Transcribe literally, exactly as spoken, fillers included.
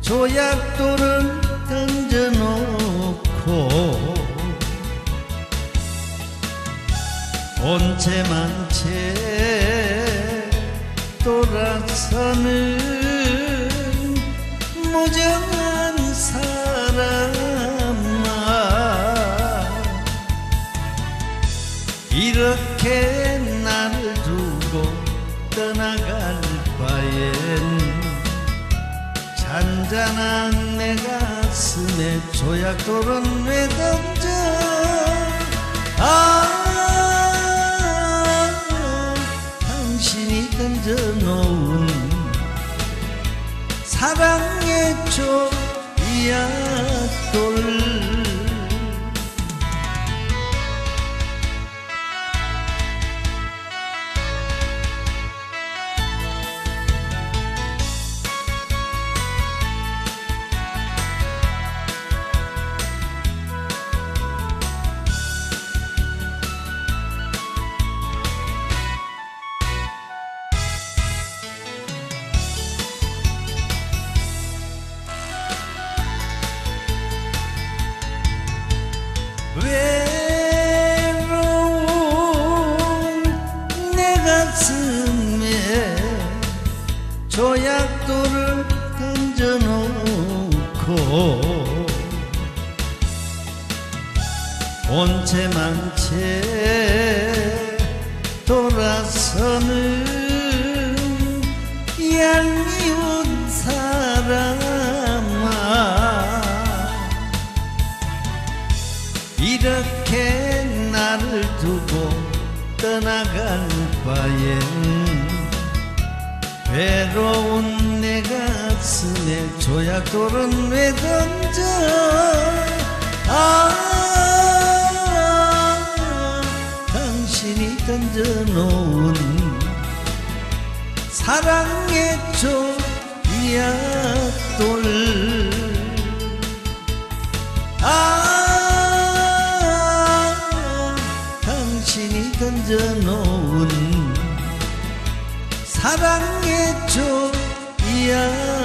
조약돌을 던져놓고 본체만체 돌아서는 무정한 사람아, 이렇게 나를 두고 떠나갈 바엔 잔잔한 내 가슴에 조약돌은 왜 던져. 아, 당신이 던져놓은 사랑의 조약돌. 외로운 내 가슴에 조약돌을 던져놓고 본체만체 돌아서는 얄미운 사람아, 이렇게 나를 두고 떠나갈 바엔 외로운 내 가슴에 조약돌은 왜 던져. 아, 당신이 던져놓은 사랑의 조약돌. 아, 당신이 던져놓은 사랑의 조약